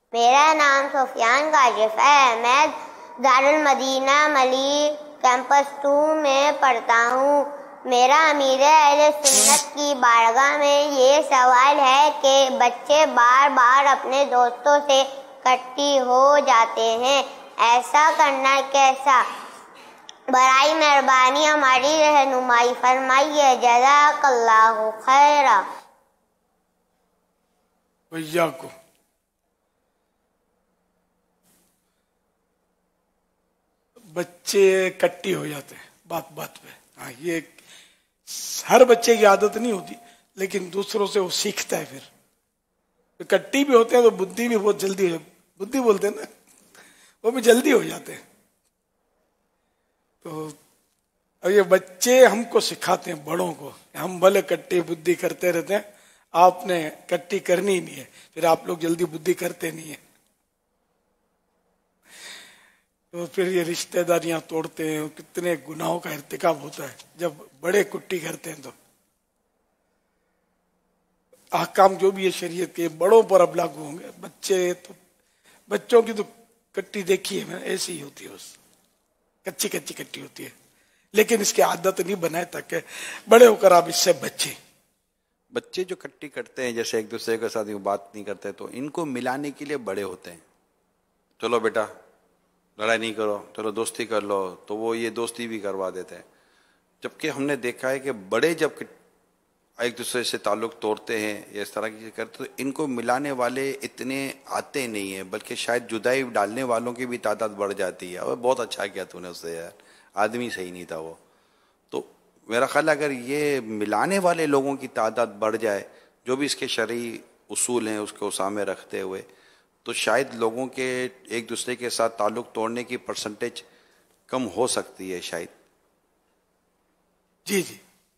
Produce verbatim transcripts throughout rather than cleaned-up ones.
میرا نام سفیان کاشف ہے، میں دارالمدینہ ملی کیمپس ٹو میں پڑھتا ہوں۔ میرا امیر اہل سنت کی بارگاہ میں یہ سوال ہے کہ بچے بار بار اپنے دوستوں سے کٹی ہو جاتے ہیں، ایسا کرنا کیسا؟ برائے مہربانی ہماری رہنمائی فرمائیے، جزاک اللہ خیرا۔ بھیا کو بچے کٹی ہو جاتے ہیں بات بات پہ، ہاں یہ ہر بچے کی عادت نہیں ہوتی، لیکن دوسروں سے وہ سیکھتا ہے۔ پھر کٹی بھی ہوتے ہیں تو بدھی بھی بہت جلدی ہو جاتی، بدھی بولتے ہیں نا، وہ بھی جلدی ہو جاتے ہیں۔ تو اب یہ بچے ہم کو سکھاتے ہیں بڑوں کو، ہم بھلے کٹی بدھی کرتے رہتے ہیں، آپ نے کٹی کرنی ہی نہیں ہے، پھر آپ لوگ جلدی بدھی کرتے نہیں ہیں، تو پھر یہ رشتہ داریاں توڑتے ہیں، کتنے گناہوں کا ارتکاب ہوتا ہے جب بڑے کٹی کرتے ہیں۔ تو احکام جو بھی ہے شریعت کے بڑوں پر اب لاگو ہوں گے، بچے تو بچوں کی تو کٹی دیکھی ہے میں، ایسی ہی ہوتی ہے، بس کچی کچی کٹی ہوتی ہے، لیکن اس کی عادت نہیں بنائے تاکہ بڑے ہو کر آپ اس سے بچیں۔ بچے جو کٹی کرتے ہیں، جیسے ایک دوسرے کے ساتھ بات نہیں کرتے، تو ان کو ملانے کے لیے بڑے ہوتے ہیں، چلو بیٹا لڑائی نہیں کرو، چلو دوستی کر لو، تو وہ یہ دوستی بھی کروا دیتے ہیں۔ جبکہ ہم نے دیکھا ہے کہ بڑے جب ایک دوسرے سے تعلق توڑتے ہیں یا اس طرح کی چیز کرتے، تو ان کو ملانے والے اتنے آتے نہیں ہیں، بلکہ شاید جدائی ڈالنے والوں کی بھی تعداد بڑھ جاتی ہے۔ اور بہت اچھا کیا تو نے اس سے، یار آدمی صحیح نہیں تھا وہ۔ تو میرا خیال ہے اگر یہ ملانے والے لوگوں کی تعداد بڑھ جائے، جو بھی اس کے شرعی اصول ہیں اس کو سامنے رکھتے ہوئے، تو شاید لوگوں کے ایک دوسرے کے ساتھ تعلق توڑنے کی پرسنٹیج کم ہو سکتی ہے شاید۔ جی جی،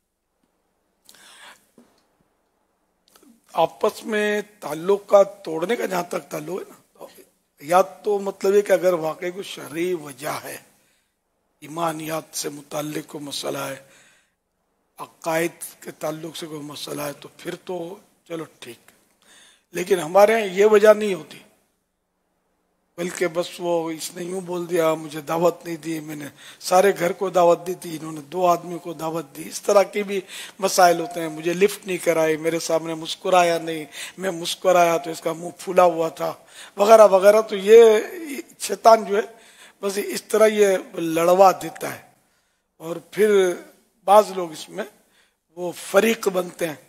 آپس میں تعلق کا توڑنے کا جہاں تک تعلق ہے نا، یا تو مطلب ہے کہ اگر واقعی کوئی شرعی وجہ ہے، ایمانیات سے متعلق کوئی مسئلہ ہے، عقائد کے تعلق سے کوئی مسئلہ ہے، تو پھر تو چلو ٹھیک، لیکن ہمارے یہاں یہ وجہ نہیں ہوتی، بلکہ بس وہ اس نے یوں بول دیا، مجھے دعوت نہیں دی، میں نے سارے گھر کو دعوت دی تھی، انہوں نے دو آدمی کو دعوت دی، اس طرح کے بھی مسائل ہوتے ہیں۔ مجھے لفٹ نہیں کرائی، میرے سامنے مسکرایا نہیں، میں مسکرایا تو اس کا منہ پھولا ہوا تھا، وغیرہ وغیرہ۔ تو یہ شیطان جو ہے بس اس طرح یہ لڑوا دیتا ہے، اور پھر بعض لوگ اس میں وہ فریق بنتے ہیں،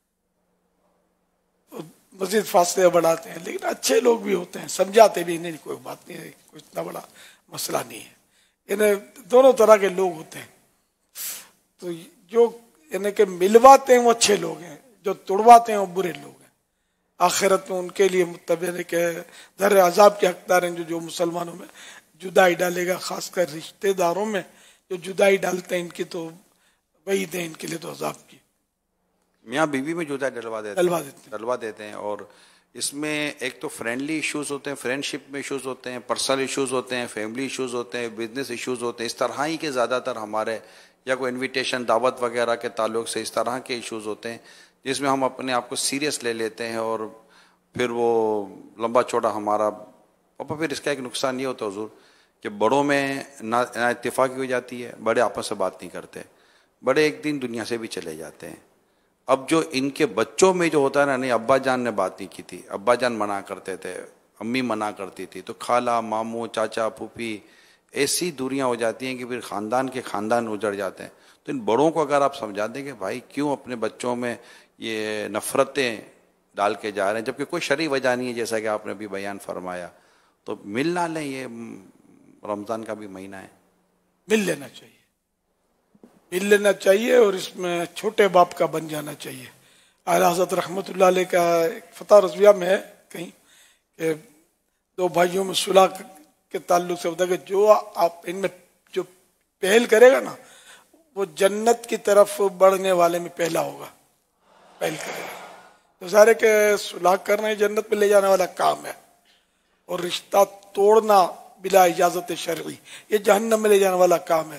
مزید فاصلے بڑھاتے ہیں، لیکن اچھے لوگ بھی ہوتے ہیں، سمجھاتے بھی نہیں، کوئی بات نہیں ہے، کوئی اتنا بڑا مسئلہ نہیں ہے۔ یعنی دونوں طرح کے لوگ ہوتے ہیں، تو جو یعنی کہ ملواتے ہیں وہ اچھے لوگ ہیں، جو توڑواتے ہیں وہ برے لوگ ہیں۔ آخرت میں ان کے لیے متبر کہ در عذاب کے حقدار ہیں، جو جو مسلمانوں میں جدائی ڈالے گا، خاص کر رشتہ داروں میں جو جدائی ڈالتے ہیں، ان کی تو وعید ہے، ان کے لیے تو عذاب کی۔ میاں بیوی میں جدائی ڈلوا دیتے ڈلوا دیتے ہیں ڈلوا دیتے ہیں اور اس میں ایک تو فرینڈلی ایشوز ہوتے ہیں، فرینڈ شپ میں ایشوز ہوتے ہیں، پرسنل ایشوز ہوتے ہیں، فیملی ایشوز ہوتے ہیں، بزنس ایشوز ہوتے ہیں، اس طرح ہی کے زیادہ تر ہمارے، یا کوئی انویٹیشن دعوت وغیرہ کے تعلق سے اس طرح کے ایشوز ہوتے ہیں، جس میں ہم اپنے آپ کو سیریس لے لیتے ہیں، اور پھر وہ لمبا چوڑا ہمارا، اور پھر اس کا ایک نقصان یہ ہوتا ہے حضور کہ بڑوں میں نا اتفاقی ہو جاتی ہے، بڑے آپس سے بات نہیں کرتے، بڑے ایک دن دنیا سے بھی چلے جاتے ہیں۔ اب جو ان کے بچوں میں جو ہوتا ہے نا، نہیں ابا جان نے بات نہیں کی تھی، ابا جان منع کرتے تھے، امی منع کرتی تھی، تو خالہ، ماموں، چاچا، پھوپھی، ایسی دوریاں ہو جاتی ہیں کہ پھر خاندان کے خاندان اجڑ جاتے ہیں۔ تو ان بڑوں کو اگر آپ سمجھا دیں کہ بھائی کیوں اپنے بچوں میں یہ نفرتیں ڈال کے جا رہے ہیں، جبکہ کوئی شرعی وجہ نہیں ہے، جیسا کہ آپ نے ابھی بیان فرمایا، تو مل نہ لیں، یہ رمضان کا بھی مہینہ ہے، مل لینا چاہیے، مل لینا چاہیے، اور اس میں چھوٹے باپ کا بن جانا چاہیے۔ اعلیٰ حضرت رحمۃ اللہ علیہ کا فتح رضویہ میں ہے کہیں کہ دو بھائیوں میں صلح کے تعلق سے ہوتا ہے کہ جو آپ ان میں جو پہل کرے گا نا، وہ جنت کی طرف بڑھنے والے میں پہلا ہوگا، پہل کرے گا۔ تو ظاہر ہے کہ صلح کرنا جنت میں لے جانے والا کام ہے، اور رشتہ توڑنا بلا اجازت شرعی یہ جہنم میں لے جانے والا کام ہے،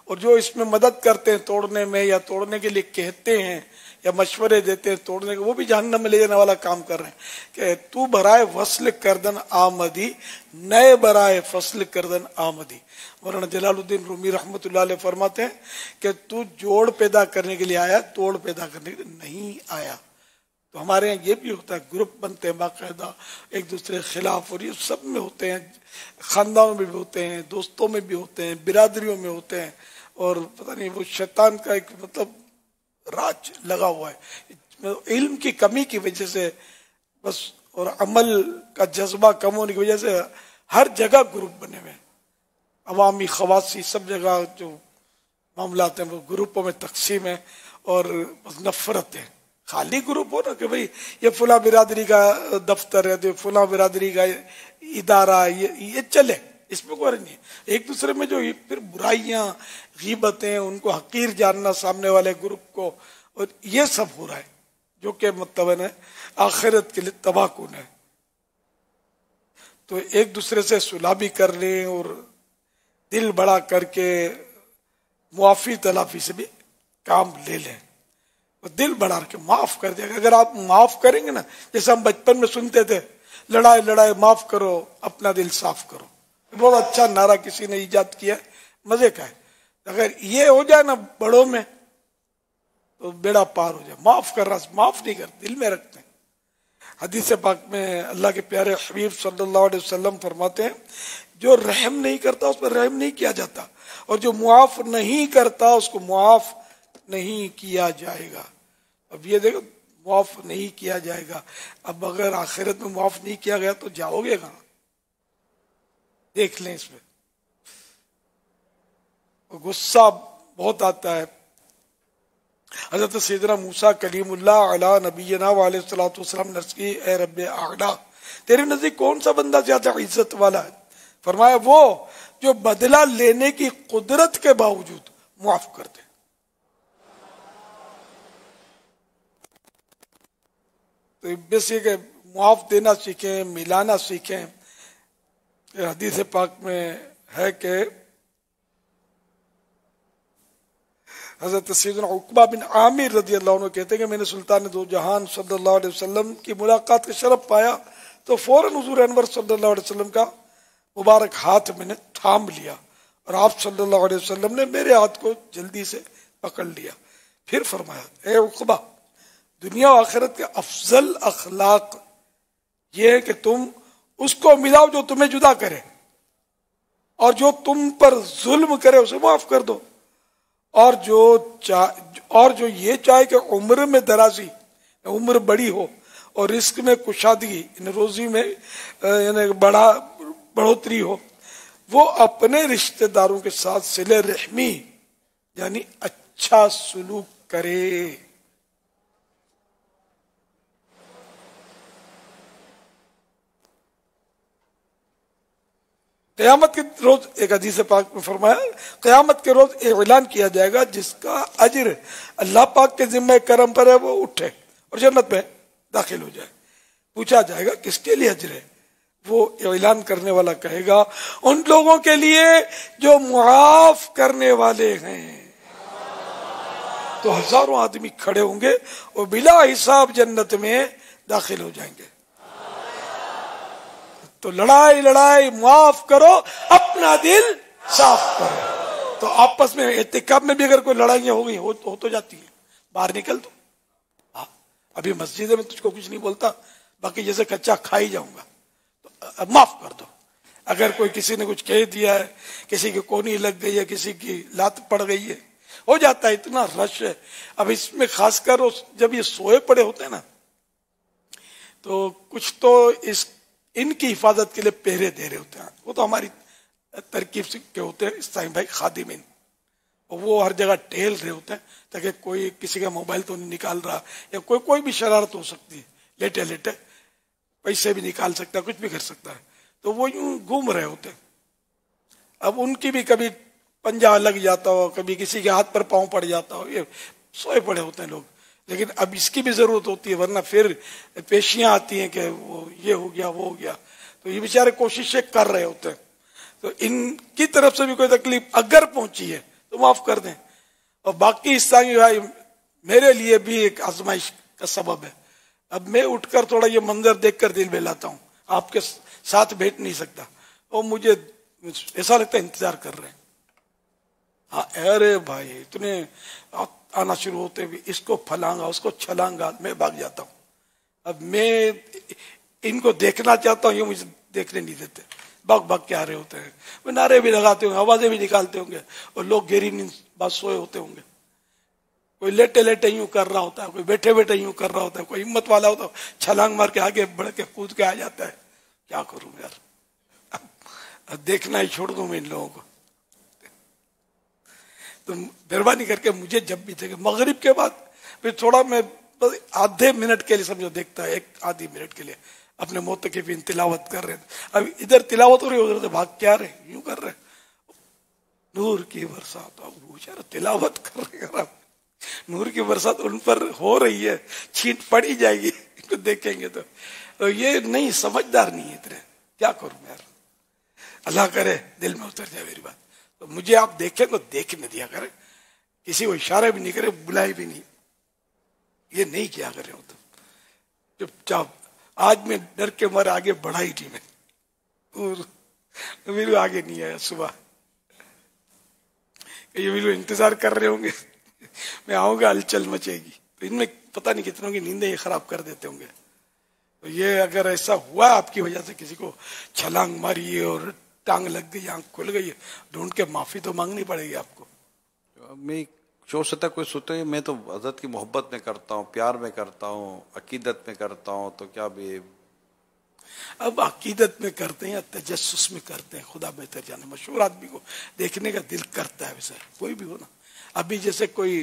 اور جو اس میں مدد کرتے ہیں توڑنے میں یا توڑنے کے لیے کہتے ہیں یا مشورے دیتے ہیں توڑنے کے، وہ بھی جہنم میں لے جانے والا کام کر رہے ہیں کہ تو برائے وصل کردن آمدی نئے برائے فصل کردن آمدی۔ مولانا جلال الدین رومی رحمۃ اللہ علیہ فرماتے ہیں کہ تو جوڑ پیدا کرنے کے لیے آیا، توڑ پیدا کرنے کے لیے نہیں آیا۔ تو ہمارے یہاں یہ بھی ہوتا ہے، گروپ بنتے ہیں باقاعدہ ایک دوسرے کے خلاف، اور یہ سب میں ہوتے ہیں، خاندانوں میں بھی ہوتے ہیں، دوستوں میں بھی ہوتے ہیں، برادریوں میں ہوتے ہیں، اور پتہ نہیں وہ شیطان کا ایک مطلب راج لگا ہوا ہے، علم کی کمی کی وجہ سے بس، اور عمل کا جذبہ کم ہونے کی وجہ سے ہر جگہ گروپ بنے ہوئے ہیں، عوامی خواصی سب جگہ جو معاملات ہیں وہ گروپوں میں تقسیم ہے، اور بس نفرت ہے۔ خالی گروپ ہو نا کہ بھئی یہ فلاں برادری کا دفتر ہے، تو فلاں برادری کا ادارہ ہے، یہ یہ چلے، اس میں کوئی نہیں ہے۔ ایک دوسرے میں جو پھر برائیاں غیبتیں، ان کو حقیر جاننا سامنے والے گروپ کو، اور یہ سب ہو رہا ہے جو کہ مطلب ہے آخرت کے لیے تباہ کن ہے۔ تو ایک دوسرے سے صلح بھی کر لیں اور دل بڑا کر کے معافی تلافی سے بھی کام لے لیں، اور دل بڑا کے معاف کر دیں۔ اگر آپ معاف کریں گے نا، جیسے ہم بچپن میں سنتے تھے، لڑائے لڑائے معاف کرو اپنا دل صاف کرو، بہت اچھا نعرہ کسی نے ایجاد کیا، مزے کا ہے۔ اگر یہ ہو جائے نا بڑوں میں تو بیڑا پار ہو جائے۔ معاف کر رہا، معاف نہیں کر، دل میں رکھتے ہیں۔ حدیث پاک میں اللہ کے پیارے حبیب صلی اللہ علیہ وسلم فرماتے ہیں جو رحم نہیں کرتا اس پر رحم نہیں کیا جاتا، اور جو معاف نہیں کرتا اس کو معاف نہیں کیا جائے گا۔ اب یہ دیکھو، معاف نہیں کیا جائے گا، اب اگر آخرت میں معاف نہیں کیا گیا تو جاؤ گے کہاں؟ دیکھ لیں اس میں غصہ بہت آتا ہے۔ حضرت سیدنا موسیٰ کلیم اللہ علی نبینا علیہ الصلوۃ والسلام نے عرض کی، اے رب اعلیٰ، تیرے نزدیک کون سا بندہ زیادہ عزت والا ہے؟ فرمایا وہ جو بدلہ لینے کی قدرت کے باوجود معاف کر دے۔ تو بس یہ کہ معاف دینا سیکھیں، ملانا سیکھیں۔ حدیث پاک میں ہے کہ حضرت سیدنا عقبہ بن عامر رضی اللہ عنہ کہتے ہیں کہ میں نے سلطان دو جہان صلی اللہ علیہ وسلم کی ملاقات کا شرف پایا تو فوراً حضور انور صلی اللہ علیہ وسلم کا مبارک ہاتھ میں نے تھام لیا، اور آپ صلی اللہ علیہ وسلم نے میرے ہاتھ کو جلدی سے پکڑ لیا۔ پھر فرمایا، اے عقبہ، دنیا و آخرت کے افضل اخلاق یہ ہے کہ تم اس کو ملاؤ جو تمہیں جدا کرے، اور جو تم پر ظلم کرے اسے معاف کر دو، اور جو اور جو یہ چاہے کہ عمر میں درازی، عمر بڑی ہو اور رزق میں کشادگی، یعنی روزی میں یعنی بڑا بڑھوتری ہو، وہ اپنے رشتہ داروں کے ساتھ صلہ رحمی یعنی اچھا سلوک کرے۔ قیامت کے روز ایک حدیث پاک میں فرمایا، قیامت کے روز اعلان کیا جائے گا جس کا اجر اللہ پاک کے ذمہ کرم پر ہے وہ اٹھے اور جنت میں داخل ہو جائے۔ پوچھا جائے گا کس کے لیے اجر ہے؟ وہ اعلان کرنے والا کہے گا ان لوگوں کے لیے جو معاف کرنے والے ہیں۔ تو ہزاروں آدمی کھڑے ہوں گے اور بلا حساب جنت میں داخل ہو جائیں گے۔ تو لڑائی لڑائی معاف کرو، اپنا دل صاف کرو۔ تو آپس میں اعتکاف میں بھی اگر کوئی لڑائیاں ہو گئی ہو تو, ہو تو جاتی ہیں، باہر نکل دو۔ ابھی مسجد میں تجھ کو کچھ نہیں بولتا، باقی جیسے کچا کھا ہی جاؤں گا، تو معاف کر دو۔ اگر کوئی کسی نے کچھ کہہ دیا ہے، کسی کی کونی لگ گئی ہے، کسی کی لات پڑ گئی ہے، ہو جاتا ہے، اتنا رش ہے۔ اب اس میں خاص کر جب یہ سوئے پڑے ہوتے ہیں نا، تو کچھ تو اس ان کی حفاظت کے لیے پہرے دے رہے ہوتے ہیں، وہ تو ہماری ترکیب سے کے ہوتے ہیں اسلام بھائی خادمین، اور وہ ہر جگہ ٹہل رہے ہوتے ہیں تاکہ کوئی کسی کا موبائل تو نہیں نکال رہا، یا کوئی کوئی بھی شرارت ہو سکتی ہے، لیٹے لیٹے پیسے بھی نکال سکتا ہے، کچھ بھی کر سکتا ہے، تو وہ یوں گھوم رہے ہوتے ہیں۔ اب ان کی بھی کبھی پنجہ لگ جاتا ہو، کبھی کسی کے ہاتھ پر پاؤں پڑ جاتا ہو، یہ سوئے پڑے ہوتے ہیں لوگ، لیکن اب اس کی بھی ضرورت ہوتی ہے، ورنہ پھر پیشیاں آتی ہیں کہ وہ یہ ہو گیا وہ ہو گیا، تو یہ بیچارے کوششیں کر رہے ہوتے ہیں۔ تو ان کی طرف سے بھی کوئی تکلیف اگر پہنچی ہے تو تو معاف کر دیں. اور باقی حصہ بھائی میرے لیے بھی ایک آزمائش کا سبب ہے. اب میں اٹھ کر تھوڑا یہ منظر دیکھ کر دل بہلاتا ہوں, آپ کے ساتھ بیٹھ نہیں سکتا, اور مجھے ایسا لگتا ہے انتظار کر رہے ہیں. ہاں ارے بھائی اتنے آنا شروع ہوتے بھی, اس کو پھلانگا اس کو چھلانگا, میں بھاگ جاتا ہوں. اب میں ان کو دیکھنا چاہتا ہوں, یہ مجھے دیکھنے نہیں دیتے, بھاگ بھاگ کے آ رہے ہوتے ہیں. وہ نعرے بھی لگاتے ہوں گے, آوازیں بھی نکالتے ہوں گے, اور لوگ گہری نیند بات سوئے ہوتے ہوں گے. کوئی لیٹے لیٹے یوں کر رہا ہوتا ہے, کوئی بیٹھے بیٹھے یوں کر رہا ہوتا ہے, کوئی ہمت والا ہوتا ہے چھلانگ مار کے آگے بڑھ کے کود کے آ جاتا ہے. کیا کروں یار, اب دیکھنا ہی چھوڑ دوں میں ان لوگوں کو. تو مہربانی کر کے مجھے جب بھی دیکھے مغرب کے بعد پھر تھوڑا میں آدھے منٹ کے لیے سمجھو دیکھتا ہے, ایک آدھی منٹ کے لیے اپنے معتکفین تلاوت کر رہے ہیں. اب ادھر تلاوت ہو رہی, ادھر سے بھاگ کے آ رہے ہیں, یوں کر رہے ہیں. نور کی برسات, اب تلاوت کر رہے ہیں, نور کی برسات ان پر ہو رہی ہے, چھینٹ پڑ ہی جائے گی ان کو دیکھیں گے تو. تو یہ نہیں, سمجھدار نہیں ہے اتنے. کیا کروں یار, اللہ کرے دل میں اتر جائے میری بات. تو مجھے آپ دیکھیں تو دیکھنے دیا کریں, کسی کو اشارہ بھی نہیں کرے, بلائے بھی نہیں, یہ نہیں کیا کرے ہو. تو چپ چاپ آج میں ڈر کے مارے آگے بڑھا ہی تھی میں, اور میرے آگے نہیں آیا. صبح یہ بھی لوگ انتظار کر رہے ہوں گے میں آؤں گا, ہلچل مچے گی. تو ان میں پتہ نہیں کتنوں کی نیندیں یہ خراب کر دیتے ہوں گے. تو یہ اگر ایسا ہوا آپ کی وجہ سے کسی کو چھلانگ ماری اور ٹانگ لگ گئی, آنکھ کھل گئی, ڈھونڈ کے معافی تو مانگنی پڑے گی آپ کو. میں جو ستا کوئی سوتے ہیں, میں تو حضرت کی محبت میں کرتا ہوں, پیار میں کرتا ہوں, عقیدت میں کرتا ہوں. تو کیا بھی اب عقیدت میں کرتے ہیں یا تجسس میں کرتے ہیں, خدا بہتر جانے. مشہور آدمی کو دیکھنے کا دل کرتا ہے, ویسے کوئی بھی ہو نا. ابھی جیسے کوئی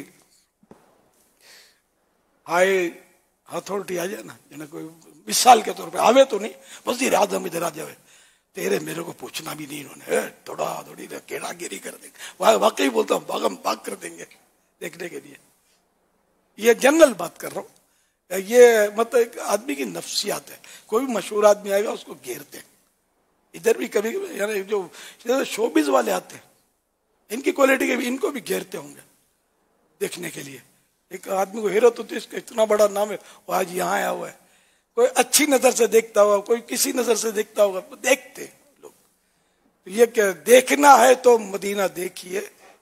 آئے ہتھوڑی آ جائے نا, یعنی کوئی مثال کے طور پہ آوے تو نہیں, بس یہ راز ہم ادھر آ جائے, تیرے میرے کو پوچھنا بھی نہیں انہوں نے, تھوڑا تھوڑی کیڑا گیری کر دیں گے. واقعی بولتا ہوں, باغم باغ کر دیں گے دیکھنے کے لیے. یہ جنرل بات کر رہا ہوں, یہ مطلب ایک آدمی کی نفسیات ہے. کوئی بھی مشہور آدمی آئے گا اس کو گھیرتے ہیں. ادھر بھی کبھی یعنی جو شوبز والے آتے ہیں, ان کی کوالٹی کے بھی ان کو بھی گھیرتے ہوں گے دیکھنے کے لیے. ایک آدمی کو حیرت ہوتی ہے, اس کا اتنا بڑا نام ہے, وہ آج یہاں آیا ہوا ہے. کوئی اچھی نظر سے دیکھتا ہوگا, کوئی کسی نظر سے دیکھتا ہوگا, دیکھتے لوگ. یہ کہ دیکھنا ہے تو مدینہ دیکھیے,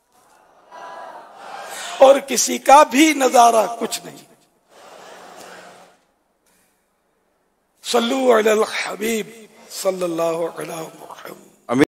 اور کسی کا بھی نظارہ کچھ نہیں. صلو علی الحبیب صلی اللہ علیہ وسلم.